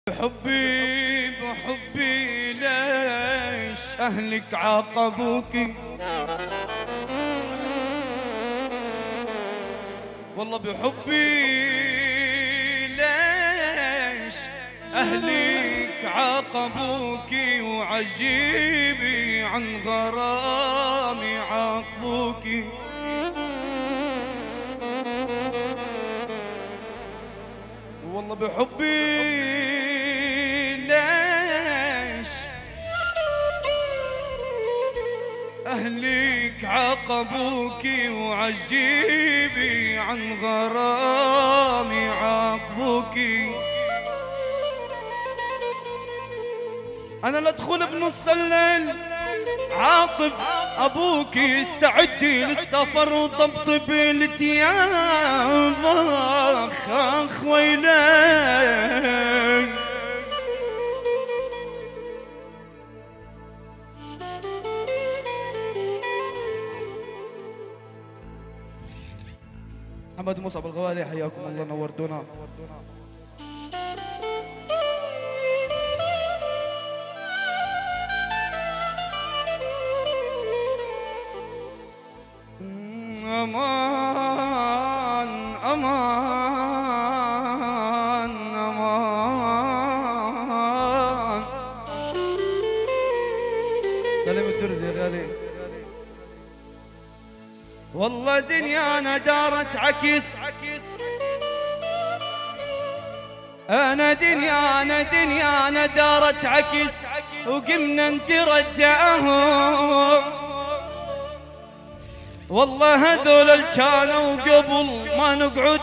بحبي ليش أهلك عاقبوكي؟ والله بحبي ليش أهلك عاقبوكي، وعجيبي عن غرامي عاقبوكي. والله بحبي ليش أهلك عاقبوكي، وعجيبي عن غرامي عاقبوكي. أنا لأدخل بنص الليل عاقب أبوكي، استعدي للسفر وطبطبي التياب. أخ ويلي محمد مصعب الغوالي، حياكم الله، نورتونا. أمان أمان أمان، سلام الدرزي يا غالي. والله دنيانا دارت عكس، أنا دنيانا دارت عكس، وقمنا نترجعهم. والله هذول اللي كانوا قبل ما نقعد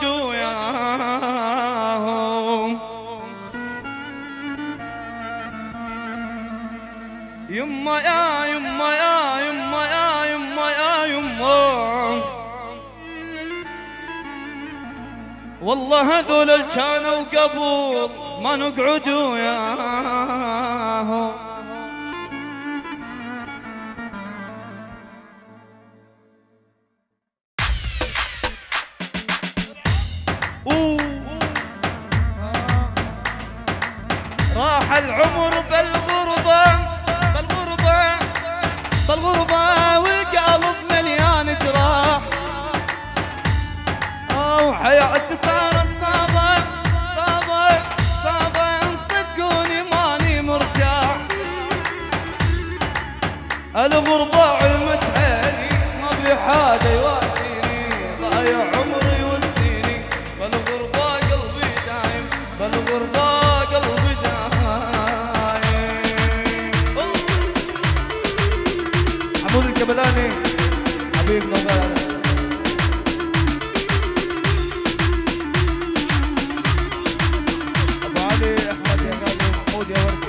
وياهم. يما يا يما يا يما يا يما يا يما، والله هذول اللي كانوا قبل ما نقعد وياهم. راح العمر بالغربة بالغربة بالغربة، والقلب مليان جراح، وحياتي صارت صعبة صعبة صعبة، صدقوني ماني مرتاح. الغربة عمت عيني، ما في حدا يواسيني، ضايع عمري وسنيني، بالغربة قلبي دايم، بالغربة قلبي دايم. حمود الكبلاني حبيبنا وغالي، ابو علي احمد يا غالي، ومحمود يا وردي.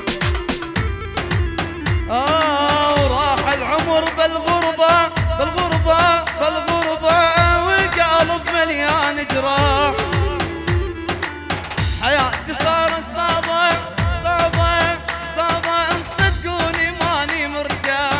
وراح العمر بالغربة بالغربة بالغربة، والقلب مليان جراح، حياتي صارت صعبة صعبة صعبة، صدقوني ماني مرتاح.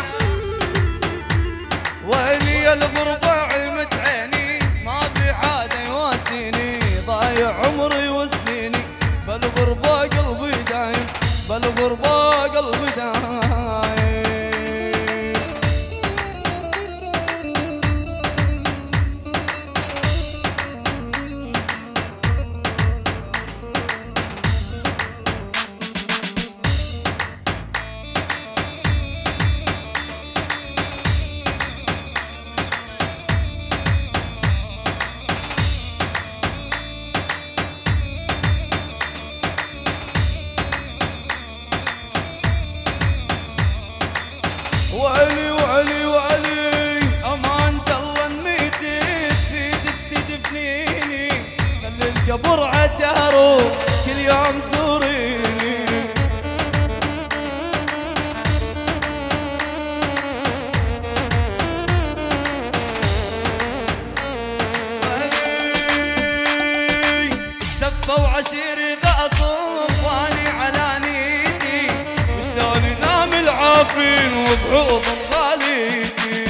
ويلي الغربة عمت عيني، ما في حدا يواسيني، ضايع عمري وسنيني، بالغربة قلبي دايم، بالغربة قلبي دايم. وعلي وعلي وعلي، أمان الله نميتي تفيدك تدفنيني، خلي القبر عدارو كل يوم زوريني. وعلي سفة وعشيري غاصب واني على نيتي، وشلون ينام العافين وبعوض غاليتي.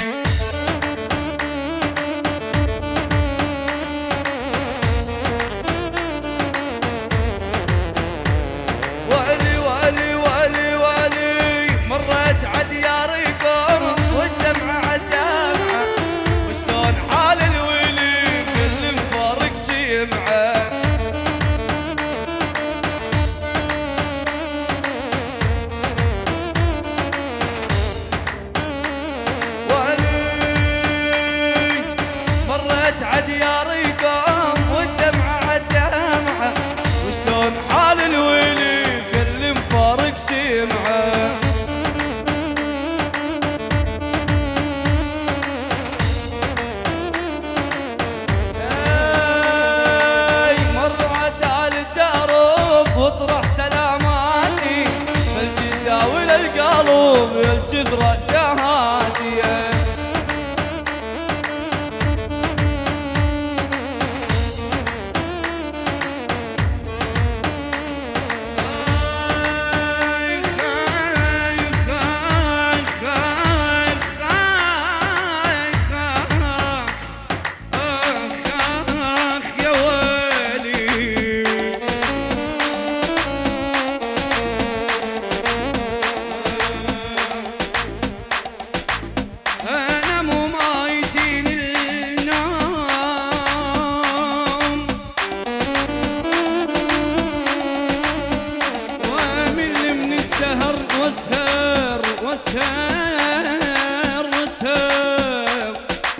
والسهر والسهر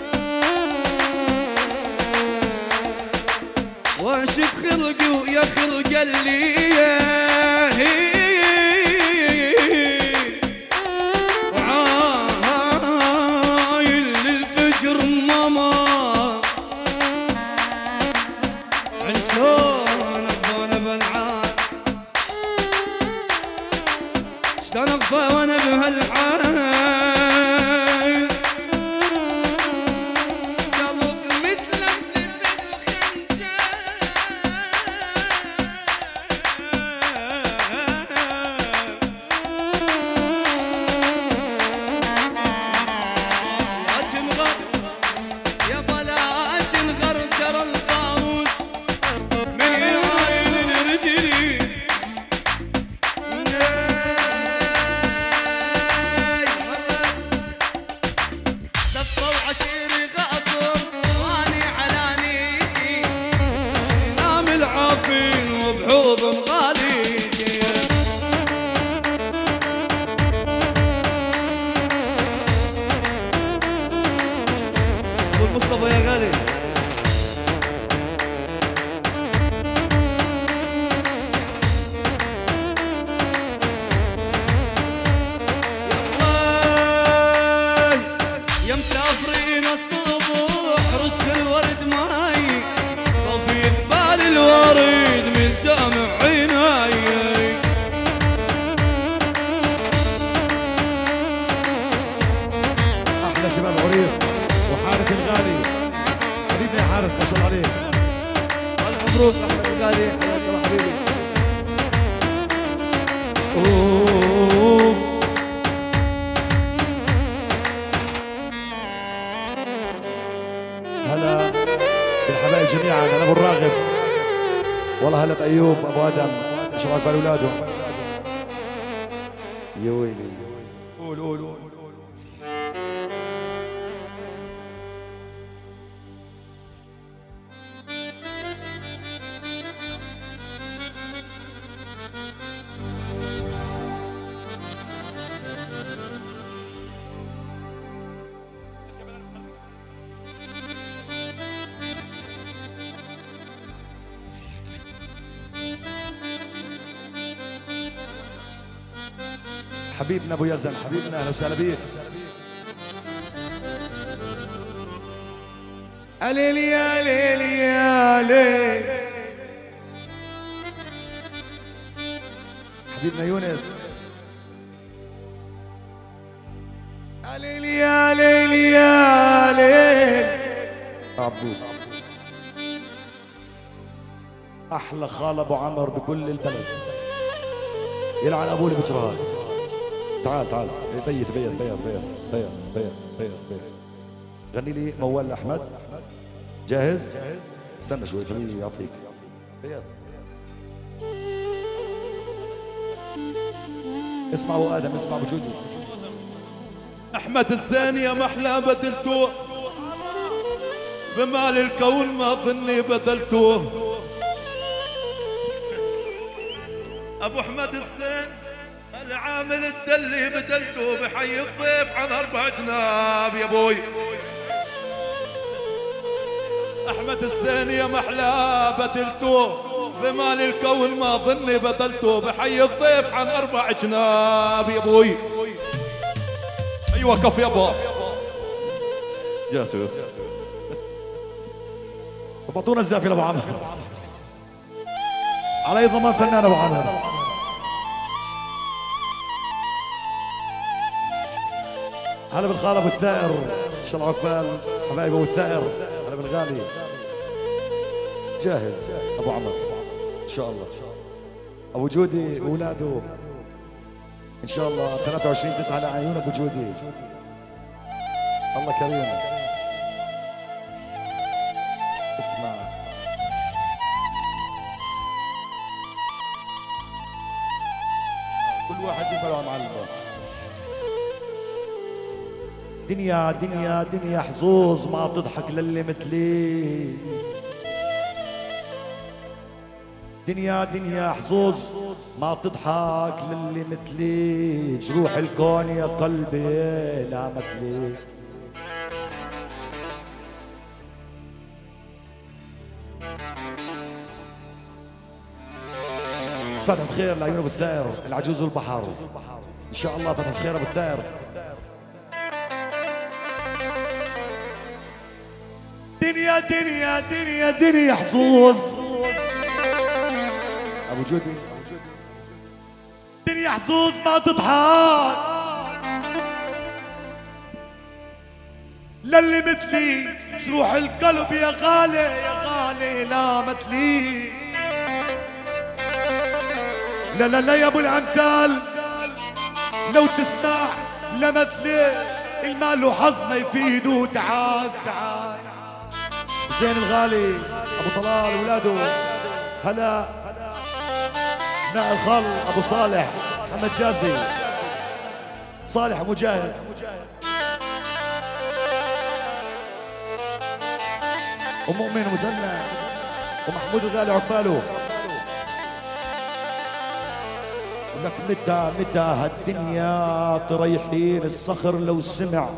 واشد خلقي ويا خلق اللي وعايل للفجر ماما عن شلون ابغى وانا بالعاد شلون ابغى وانا بهالحال مصطفى يا غالي يا مسافرين الصبح رش الورد معي طفي بال الورد من دمع عيناي احلى شباب عريف وحارث الغالي حبيبنا يا حارث ما شاء الله عليك. الف مبروك احمد الغالي حياك الله حبيبي. هلا بالحبايب جميعا. انا ابو الراغب والله هلا بايوب ابو ادم شباب بالاولاده يا ويلي. قول قول قول. حبيبنا ابو يزن حبيبنا اهلا وسهلا بيك. ليل يا ليل يا ليل حبيبنا يونس. ليل يا ليل يا ليل عبود احلى خال ابو عمر بكل البلد يلعن ابوه اللي بجرهاد. تعال تعال بيت بيت بيت بيت بيت بيت بيت بيت. غني لي موال احمد. جاهز؟ استنى شوي خليني يعطيك بيت. اسمع ابو ادم اسمع ابو جوزي. احمد الثانية محلى بدلته بمال الكون ما ظني بدلته. ابو احمد الزين العامل الدلي بدلته بحي الضيف عن 4 جناب يا ابوي. احمد الزين يا محلى بدلته بمال الكون ما ظني بدلته بحي الضيف عن 4 جناب يا ابوي. ايوه كف يا ابو جاسوس. بطونا الزافي لابو عمر علي ضمان فنان ابو عمر. هلا بالخال ابو الثائر ان شاء الله عقبال حبايبي ابو الثائر. هلا بالغالي. جاهز ابو عمر ان شاء الله. ابو جودي واولاده ان شاء الله 23/9 لعيون ابو جودي. الله كريم. اسمع كل واحد يبلع معلم. دنيا دنيا دنيا حظوظ ما تضحك للي مثلي. دنيا دنيا حظوظ ما تضحك للي مثلي، جروح الكون يا قلبي لا مثلي. فتحة خير لعيون ابو الثائر العجوز والبحر، ان شاء الله فتحة خير ابو الثائر. دنيا دنيا دنيا دنيا حظوظ ابو جودي، دنيا حظوظ ما تضحك للي مثلي، جروح القلب يا غالي يا غالي لا مثلي. لا لا لا يا ابو الامثال لو تسمع لمثلي، المال وحظ ما يفيدوا. تعال تعال زين الغالي ابو طلال ولاده، هلا ابناء الخال ابو صالح محمد جازي، صالح مجاهد، ومؤمن ومثنى ومحمود الغالي عقباله. لك متى متى هالدنيا تريحين الصخر لو سمع،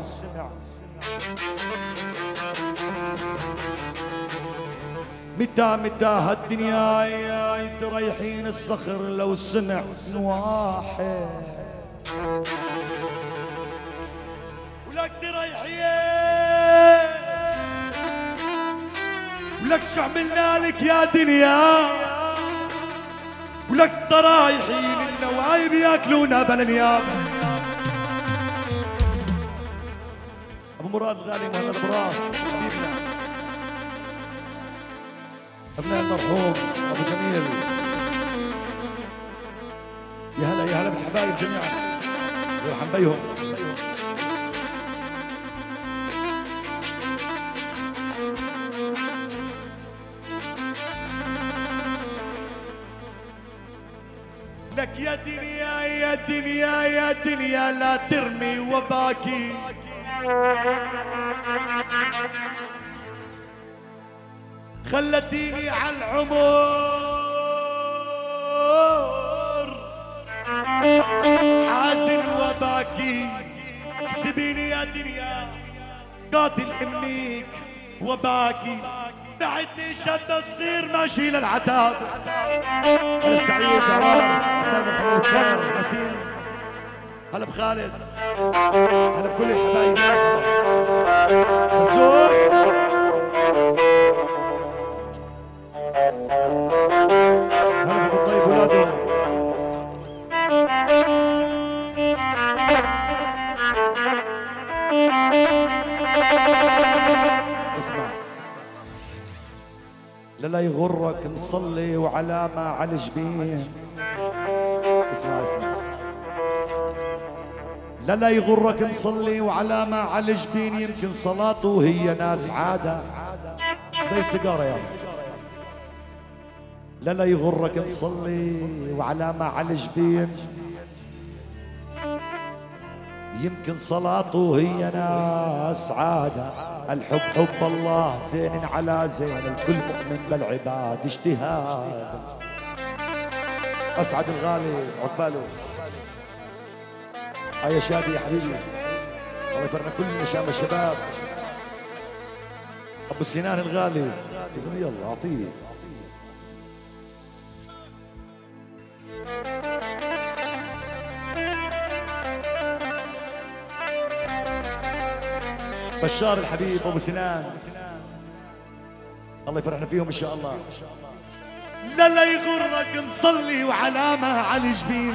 متى متى هالدنيا تريحين الصخر لو سمع واحد، ولك تريحين ولك شو عملنا لك يا دنيا، ولك طرايحين النوايب ياكلونا بلنياب. ابو مراد الغالي مهند براس حبيبنا، ابناء المرحوم ابو جميل، يا هلا يا هلا بالحبايب جميعا يرحم بيهم. لك يا دنيا يا دنيا يا دنيا لا ترمي وباكي، خلتيني على العمر حازن وباكي. سيبيني يا دنيا قاتل اميك وباكي، بعدني شاب صغير ماشي للعتاب. هلا سعيد محمود خالد نسيم، هلا بخالد، هلا بكل الحبايب، خزوق هلا بابو الطيب ولاده. اسمع لا يغرك نصلي وعلى ما على الجبين، اسمع اسمع لا يغرك نصلي وعلى ما على الجبين، يمكن صلاته هي ناس عادة زي السيجارة يا لا يغرك نصلي وعلى ما على الجبين، يمكن صلاته هي ناس عادة. الحب حب الله زين على زين، الكل مؤمن بالعباد اجتهاد. اسعد الغالي عقباله، يا شادي يا حبيبي، الله يفرح كل شام الشباب. ابو سنان الغالي يلا اعطيه. بشار الحبيب ابو سنان، الله يفرحنا فيهم ان شاء الله. لا يغرك مصلي وعلامه على الجبين،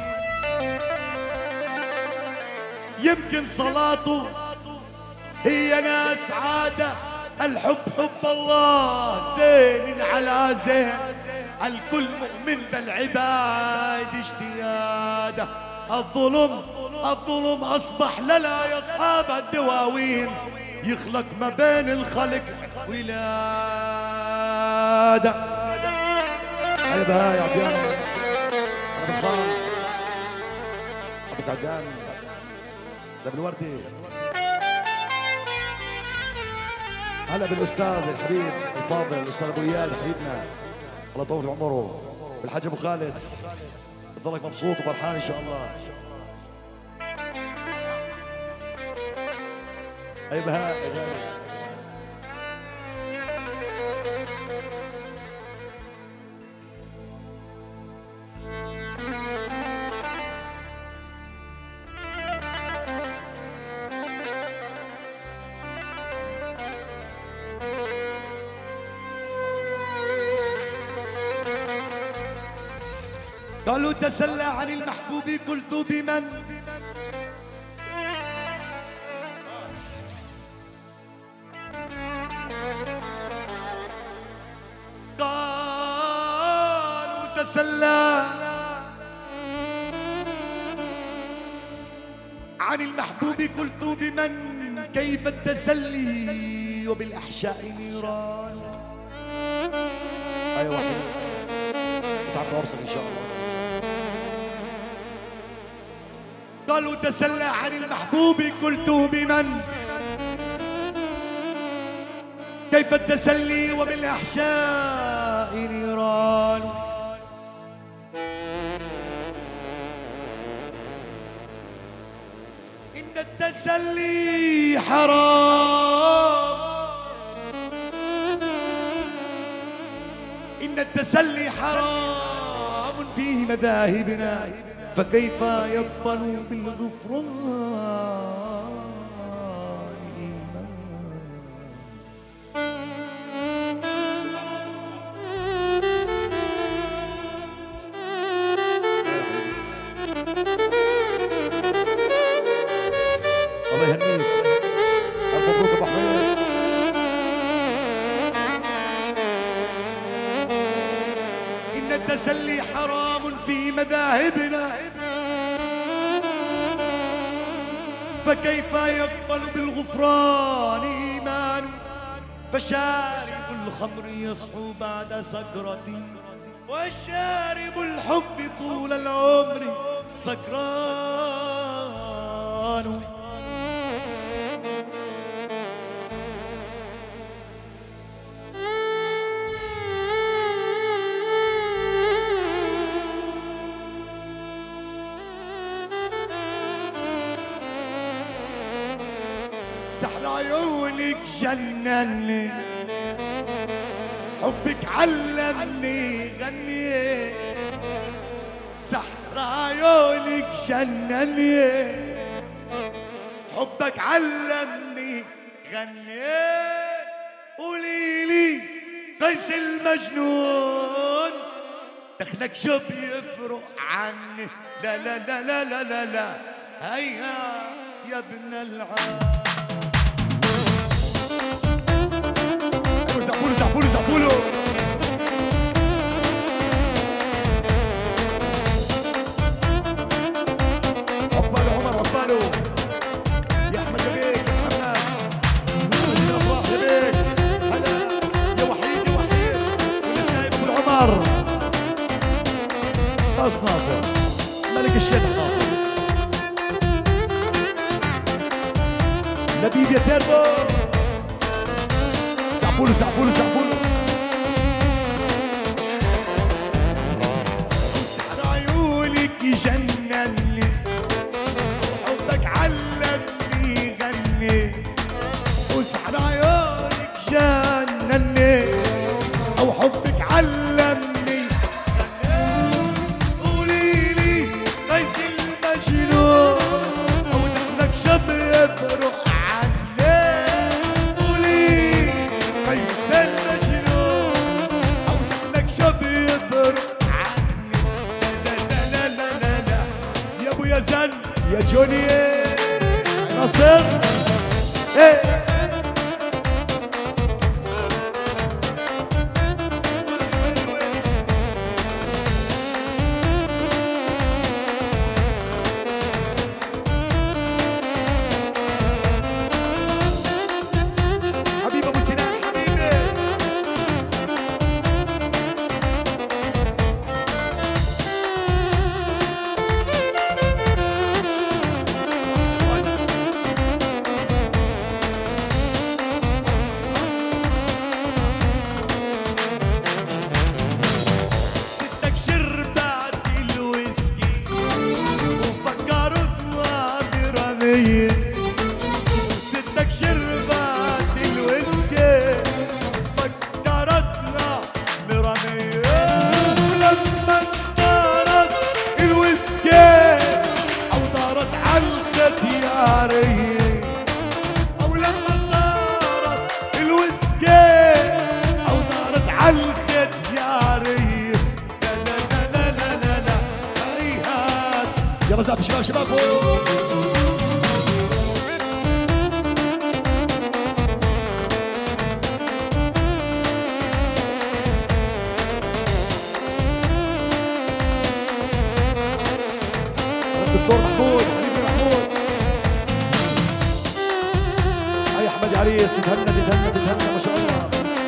يمكن صلاته هي ناس عاده. الحب حب الله زين على زين، الكل مؤمن بالعباد اجتهاده. الظلم أصبح للا يا أصحاب الدواوين، يخلق ما بين الخلق ولادة. هيا بهاي عبيان أبو الخان أبو تعدان ده بالوردي. هلا بالأستاذ الحبيب الفاضل الأستاذ أبو ريال حبيبنا، الله يطول في عمره. والحاج ابو خالد تضلك مبسوط وفرحان ان شاء الله. اي بهاء يا غالي. قالوا تسلى عن المحبوب قلت بمن قالوا تسلى عن المحبوب قلت بمن كيف التسلي وبالأحشاء نيران. أيوة وحيد تعبنا أبصر إن شاء الله. قالوا تسلى عن المحبوب قلت بمن كيف التسلي وبالأحشاء نيران. إن التسلي حرام، إن التسلي حرام فيه مذاهبنا فكيف يقبل بالغفران. الله يهنيك، ألف مبروك أبو حميد. إن التسلي حرام في مذاهبنا فكيف يقبل بالغفران إيمان. فشارب الخمر يصحو بعد سكرتي وشارب الحب طول العمر سكران. سحر عيونك جنني حبك علمني غني. سحر عيونك جنني حبك علمني غني. قوليلي قيس المجنون دخلك شو بيفرق عني. لا لا لا لا لا لا لا هيا يا ابن العام. زعفولو زعفولو زعفولو عقبالو عمر عقبالو يا احمد يا بيك يا محمد يا افراح يا بيك هلا يا وحيد يا وحيد والنسايب ابو العمر ناصر ناصر ملك الشيخ ناصر لبيب يا تيربو زعفولو زعفولو زعفولو. سحر عيونك يجنني وحبك علمني غني. وسحر عيونك جنني او حبك علمني غني. قوليلي قيس المجنون او دخلك شب يفرق عني. قوليلي قيس المجنون او دخلك شب يفرق عني. لا لا لا لا لا لا يا ابو يزن يا جوني ناصر ايه. حبيب ابو سنان حبيبي العشرية ستك شربت الويسكي فكرتنا برمية ولما دارت الويسكي أو دارت عالختيارية أو لما دارت الويسكي أو دارت عالختيارية لا هيهات يلا زعف شباب فوق الدكتور محمود حبيبي محمود هاي احمد عريس تتهنى ما شاء الله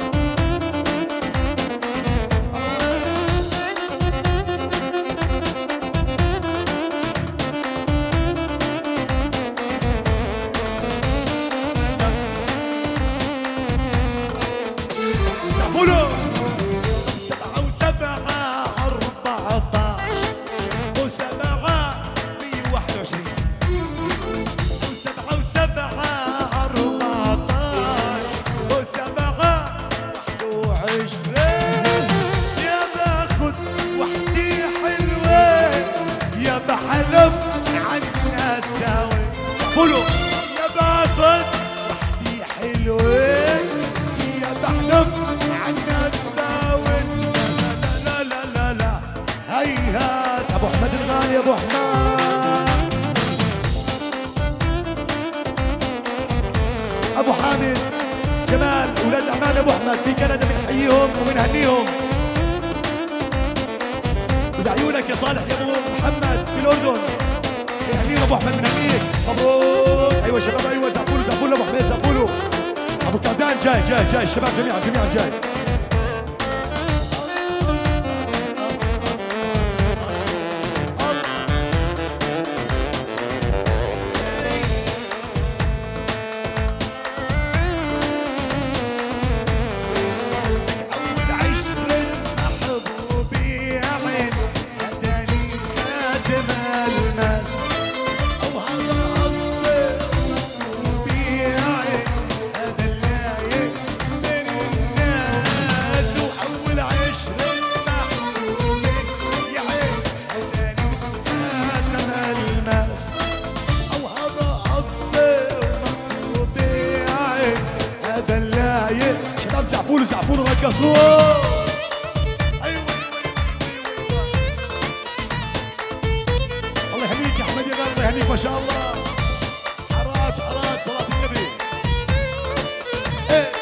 زعفولو 7 بحلف عنا ساوي قولوا يا باخذ وحدي حلوة يا بحلف عنا ساوي لا هيهات ابو احمد الغالي ابو احمد ابو حامد جمال اولاد عمان ابو احمد في كندا بنحييهم وبنهنيهم بعيونك يا صالح يا ابو محمد في الاردن بنهنيهم ابو احمد بنهنيك مبروك ايوه شباب ايوه زعفولوا ابو حميد زعفولوا ابو كعدان جاي الشباب جميعا جاي زعفولوا رقصوا ايوه الله يهنيك يا احمد يا غالي الله يهنيك ما شاء الله حراج صلاة النبي ايه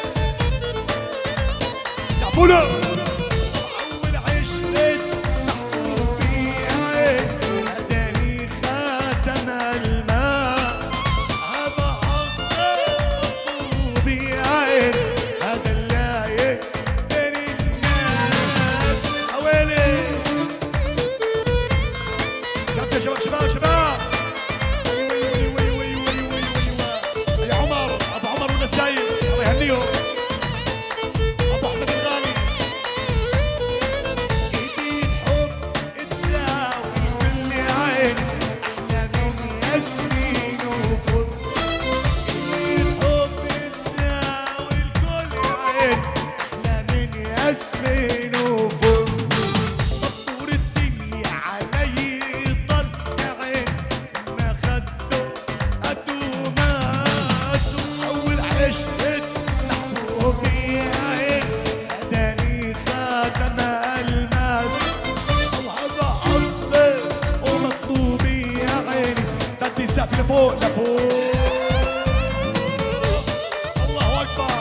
زعفولوا اول عشرة محبوبي عين هداني خاتم الماء هذا اصغر محبوبي عين شباب يا عمر ابو عمر والنسايب الله يهنيهم ابو احمد الغالي ايدي الحب تساوي كل عين احلى من ياسمين وفل ايدي الحب تساوي كل عين احلى من ياسمين وفل لفوق الله اكبر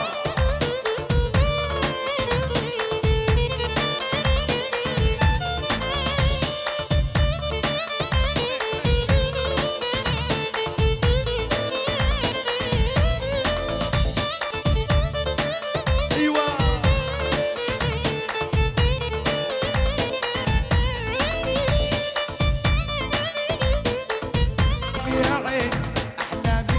ايوه يا عين احلى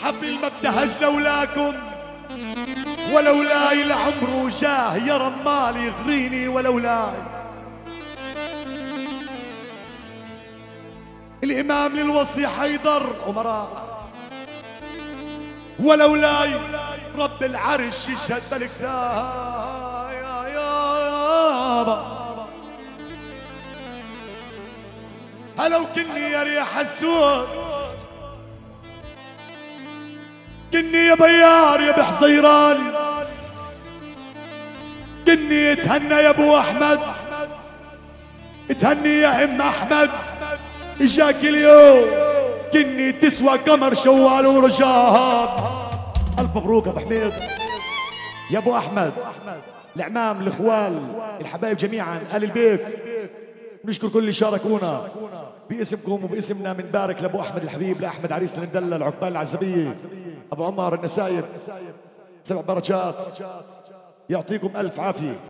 الحفل ما ابتهج لولاكم، ولولاي لعمره جاه يا رمال يغريني، ولولاي الإمام للوصي حيدر أمراء، ولولاي رب العرش يشهد بالكتاب يا يابا. هلو كني يا ريح السود، كني يا بيار يا بحصيران، كني اتهنى يا ابو احمد، اتهني يا ام احمد، اجاك اليوم كني تسوى قمر شوال ورجاب. الف مبروك ابو حميد يا ابو احمد، العمام الاخوال الحبايب جميعا اهل البيت، نشكر كل اللي شاركونا باسمكم وباسمنا. بنبارك لابو احمد الحبيب، لاحمد عريسنا المدلل، عقبال العزبيه، ابو عمار النسايب، 7 بركات، يعطيكم الف عافيه.